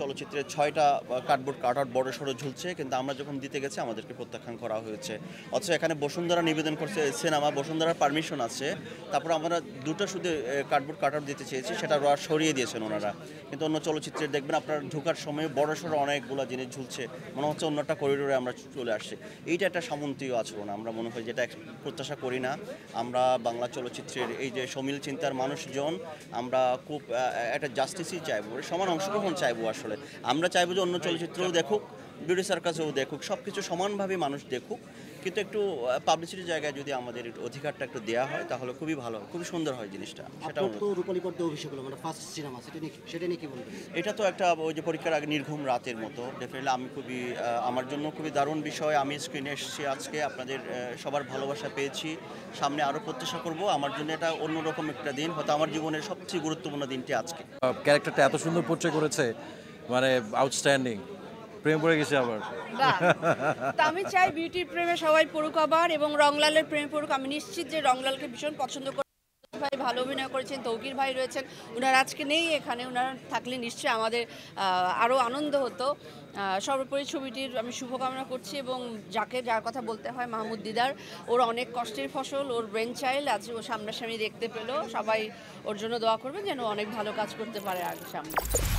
চলচ্চিত্রের 6টা cardboard cutout বড় সড়ো ঝুলছে, কিন্তু আমরা যখন দিতে গেছি আমাদেরকে প্রত্যাখ্যান করা হয়েছে। অথচ এখানে বসুন্ধরা নিবেদন করছে সিনেমা, বসুন্ধরার পারমিশন আছে, তারপর আমরা দুটো শুধু কার্ডবোর্ড কাটআউট দিতে চেয়েছি, সেটা সরিয়ে দিয়েছেন ওনারা। কিন্তু অন্য চলচ্চিত্রের দেখবেন আপনার ঢোকার সময় বড় সড়ো অনেকগুলো জিনিস ঝুলছে, মনে হচ্ছে অন্যটা করিডোরে আমরা চলে আসছি। এইটা একটা সামন্তীয় আচরণ, আমরা মনে হয় যেটা প্রত্যাশা করি না। আমরা বাংলা চলচ্চিত্রের এই যে সমিল চিন্তার মানুষজন, আমরা খুব একটা জাস্টিসই চাইবো, সমান অংশগ্রহণ চাইবো। আসলে আমরা চাইবো যে অন্য চলচ্চিত্রও দেখুক, বিউটি সার্কাসেও দেখুক, সব কিছু সমানভাবে মানুষ দেখুক, কিন্তু একটু পাবলিসিটির জায়গায় যদি আমাদের অধিকারটা একটু দেওয়া হয় তাহলে খুবই ভালো, খুবই সুন্দর হয় জিনিসটা। সেটাও রূপালী পর্দায় অভিষেক হলো, মানে ফার্স্ট সিনেমা, সেটা নিয়ে কি বলবেন? এটা তো একটা ওই যে পরীক্ষার আগে নির্ঘুম রাতের মতো। ডেফিনেটলি আমি খুবই আমার জন্য খুবই দারুণ বিষয়। আমি স্ক্রিনে এসেছি আজকে, আপনাদের সবার ভালোবাসা পেয়েছি। সামনে আরও প্রত্যাশা করব। আমার জন্য এটা অন্যরকম একটা দিন, হয়তো আমার জীবনের সবচেয়ে গুরুত্বপূর্ণ দিনটি আজকে। ক্যারেক্টারটা এত সুন্দর পোর্ট্রে করেছে, মানে আউটস্ট্যান্ডিং। প্রেম পড়ে গেছে আবার। তা আমি চাই বিউটির প্রেমে সবাই পড়ুক আবার, এবং রংলালের প্রেমে পড়ুক। আমি নিশ্চিত যে রংলালকে ভীষণ পছন্দ করে, ভাই ভালো অভিনয় করেছেন, তৌকির ভাই রয়েছেন, ওনারা আজকে নেই এখানে, ওনারা থাকলে নিশ্চয়ই আমাদের আরও আনন্দ হতো। সর্বোপরি ছবিটির আমি শুভকামনা করছি, এবং যার কথা বলতে হয় মাহমুদ দিদার, ওর অনেক কষ্টের ফসল, ওর ব্রেন চাইল্ড আজ ও সামনাসামনি দেখতে পেলো। সবাই ওর জন্য দোয়া করবেন যেন অনেক ভালো কাজ করতে পারে আগে সামনে।